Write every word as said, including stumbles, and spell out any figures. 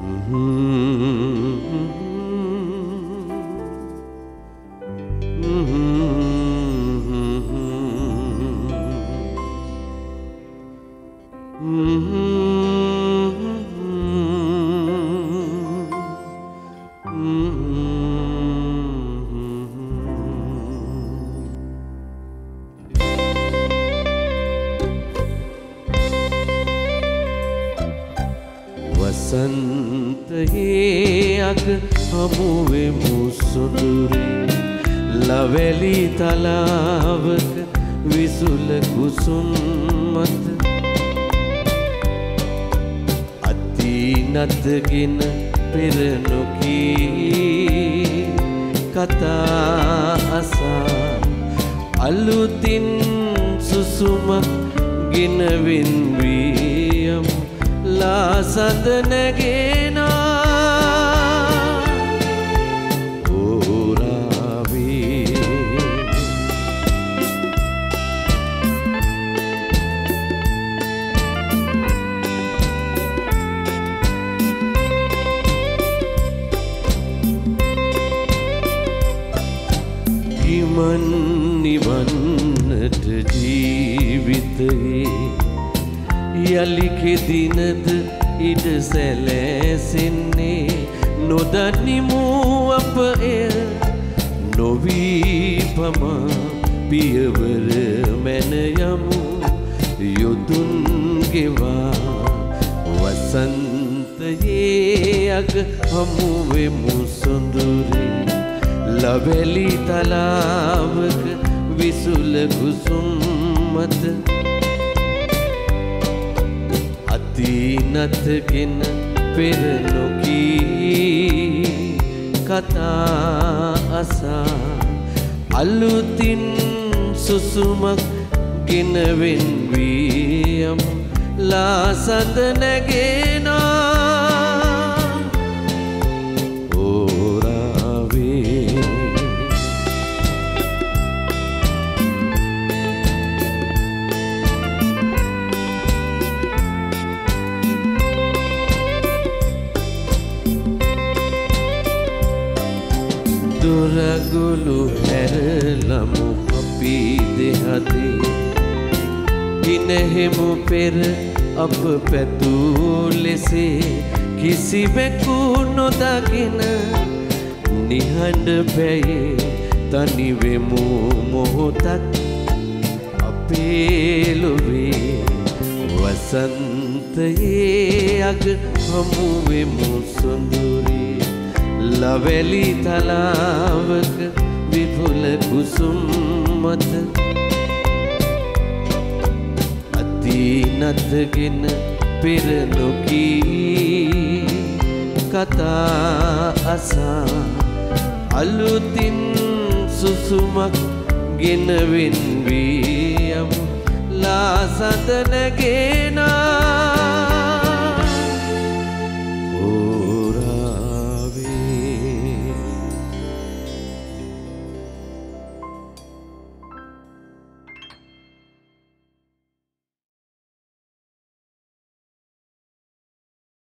වසන්තයේ අග හමුවෙමු සොඳුරේ ලවැලි තලාවක විසුල කුසුම් මත අතිනතගෙන පෙර නොකී කතා අසා අලුතින් සුසුමක් ගෙනවින් වියම් ලාසඳ නැගෙනා ඕරාවේ ගිමන් නිවන්නට ජීවිතයේ යලි කෙදිනද ඉඩ සැලැසෙන්නේ නොදනිමු අප එය නොවී පමා පියවර මැන යමු යොදුන් ගෙවා වසන්තයේ අග හමුවෙමු සොඳුරේ ලවැලි තලාවක විසුල කුසුම් මත අතිනතගෙන පෙර නොකී කතා අසා අලුතින් සුසුමක් ගෙනවෙන් වියම් ලාසඳ නැගෙනා දුරගුළු හැරලමු අපි දෙහදේ ගිනහෙමු පෙර අප පැතූ ලෙසේ කිසිවෙකු නොදකින නිහඬ පැයේ තනිවෙමු මොහොතක් අපේ ලොවේ වසන්තයේ අග හමුවෙමු සොඳුරේ ලවැලි තලාවක විපුල කුසුම් මත අතිනතගෙන පෙර නොකී කතා අසා අලුතින් සුසුමක් ගෙනවෙන් වියම් ලාසඳ නැගෙනා